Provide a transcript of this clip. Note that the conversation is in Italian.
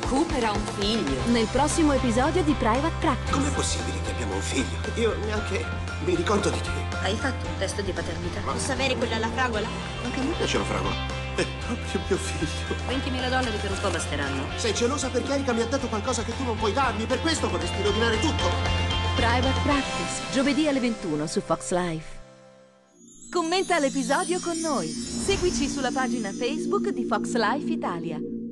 Cooper ha un figlio. Nel prossimo episodio di Private Practice. Com'è possibile che abbiamo un figlio? Io neanche mi ricordo di te. Hai fatto un test di paternità? Posso avere quella alla fragola? Anche a me piace la fragola. È proprio mio figlio. $20.000 per un po' basteranno. Sei gelosa perché Erika mi ha dato qualcosa che tu non puoi darmi. Per questo vorresti rovinare tutto. Private Practice, giovedì alle 21 su Fox Life. Commenta l'episodio con noi. Seguici sulla pagina Facebook di Fox Life Italia.